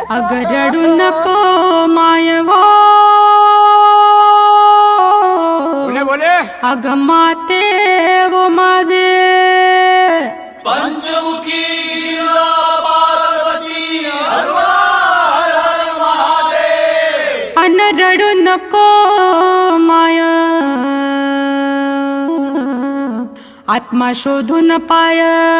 अगर रडू नको मायवा बोले बोले अग माते वो माझे पंचमुखी पार्वती हर हर महादेव। अन रडू नको माय आत्मा शोधून पाय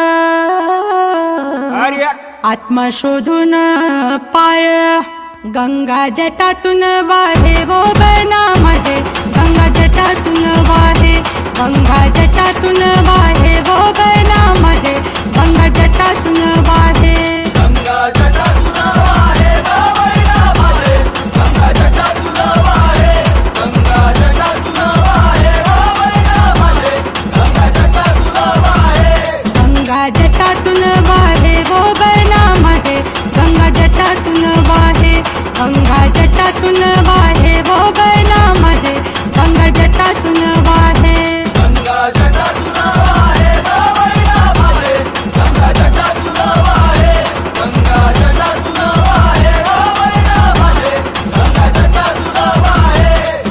अरे आत्मा शोधून पाय गंगा जटातून वाहे वो बना माझे गंगा जटातून वाहे गंगा जटातून वाहे वो बना माझे गंगा जटातून वाहे गंगा जटातून वाहे वो बना माझे गंगा जटातून वाहे गंगा जटातून वाहे वो बना माझे गंगा जटातून वाहे गंगा जटातून वाहे वो बना माझे गंगा जटातून वाहे गंगा जटातून वाहे वो बना माझे गंगा जटातून वाहे गंगा जटातून वाहे वो बना माझे गंगा जटातून वाहे गंगा जटातून वाहे वो बना माझे गंगा जटातून वाहे।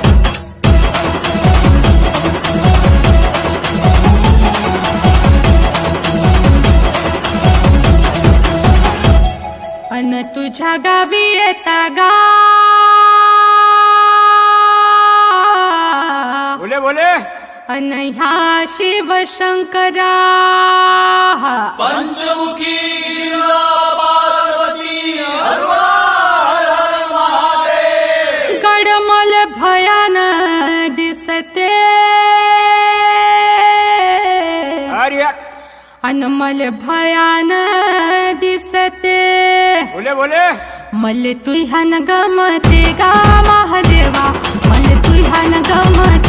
अन तुझ्या गावी येता गा बोले बोले अन ह्या शिव शंकरा पंचमुखी पार्वती हर हर महादेव। गडमल भयान दिसते अरे अनमल भयान दिसते बोले बोले मले तुह्यान गमते गा महादेवा मले तुह्यान गमते